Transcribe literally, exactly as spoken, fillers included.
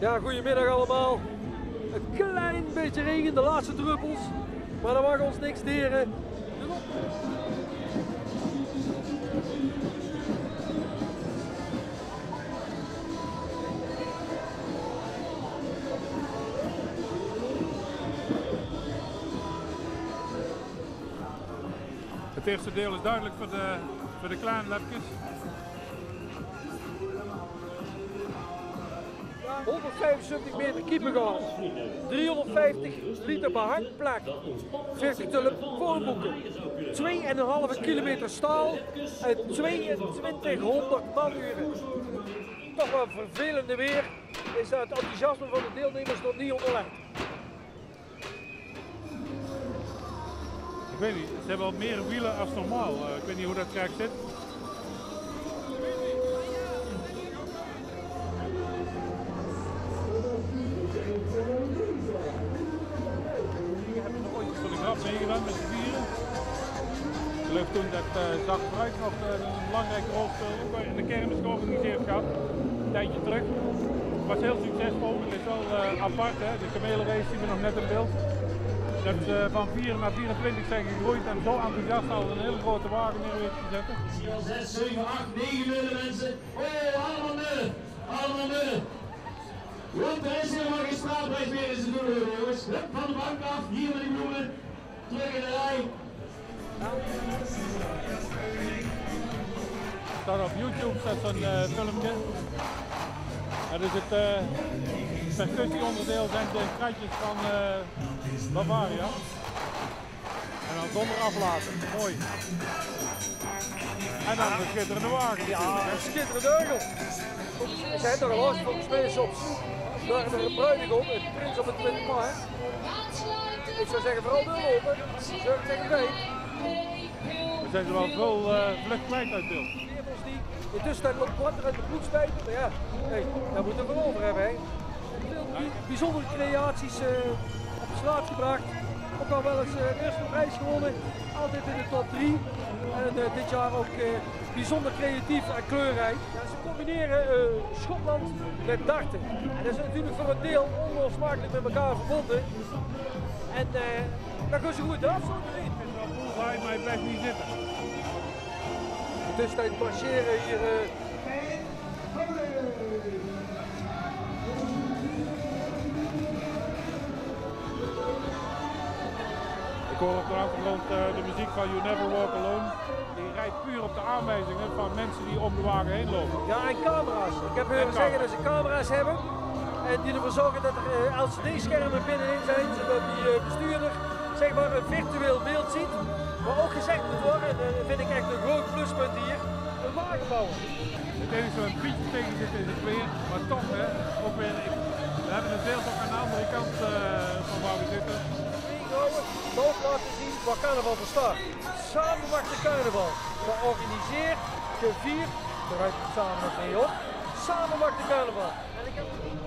Ja, goedemiddag allemaal. Een klein beetje regen, de laatste druppels. Maar dat mag ons niks deren. Het eerste deel is duidelijk voor de, voor de kleine lapjes. honderdvijfenzeventig meter keepergas, driehonderdvijftig liter behangplak, veertig tulp voorboeken, twee komma vijf kilometer staal en tweeëntwintighonderd manuren. Toch wel vervelende weer is dat het enthousiasme van de deelnemers nog niet onderlegd. Ik weet niet, ze hebben wat meer wielen als normaal. Uh, ik weet niet hoe dat krijgt zit. Hier hebben we nog ooit voor de grap meegedaan met z'n vieren. Ik geloof toen dat uh, Zag Fruit nog uh, een belangrijke rol speelde in de kermis georganiseerd gehad. Een tijdje terug. Het was heel succesvol. Het is wel uh, apart, hè? De kamelenrace zien we nog net in beeld. Dat ze van vier naar vierentwintig zijn gegroeid en zo enthousiast al een hele grote wagen neer weten te zetten. zes, zeven, acht, negen nullen mensen. Oh, allemaal nullen. Allemaal nullen. Want er is helemaal geen straalprijs meer in zijn doelen, jongens. Hup, van de bank af, hier met die bloemen. Terug in de rij. Staat op YouTube staat zo'n uh, filmpje. Dat is het uh, percussieonderdeel zijn de kratjes van uh, Bavaria. En dan zonder aflaten, mooi. En dan de schitterende wagen. Ja, een schitterende eugel. Er zijn toch al last van speelsops. Daar hebben we een bruidegom, een prins op het twintig maart. Ik zou zeggen vooral nul open, zorg tegen vijf. We zijn er wel veel uh, vlucht kwijt uit beeld. In tussentijd loopt Quattro uit de ploegspijper, maar ja, hey, daar moeten we over hebben. Hè. Veel bijzondere creaties uh, op de straat gebracht. Ook al wel eens uh, de eerste prijs gewonnen, altijd in de top drie. En uh, dit jaar ook uh, bijzonder creatief en kleurrijk. Ja, ze combineren uh, Schotland met darten. En dat is natuurlijk voor een deel onlosmakelijk met elkaar verbonden. En uh, daar gaan ze goed af, zo te zien. Het is wel bullseye, maar hij blijft niet zitten. Tussentijd marcheren hier. Uh... Ik hoor op de achtergrond uh, de muziek van You Never Walk Alone. Die rijdt puur op de aanwijzingen van mensen die om de wagen heen lopen. Ja, en camera's. Ik heb horen zeggen dat ze camera's hebben. En die ervoor zorgen dat er uh, L C D-schermen binnenin zijn, zodat die uh, bestuurder zeg maar een virtueel beeld ziet. Maar ook gezegd moet worden, en dat vind ik echt een groot pluspunt hier, een wagen bouwen. Het enige wat een beetje tegen zit is het weer, maar toch hè, ook weer, ik, we hebben het beeld ook aan de andere kant uh, van waar we zitten. Boven laten zien waar carnaval bestaat. Samen maakt de carnaval. Georganiseerd, gevierd, daar rijdt het samen nog mee op. Samen maakt de carnaval. En ik heb...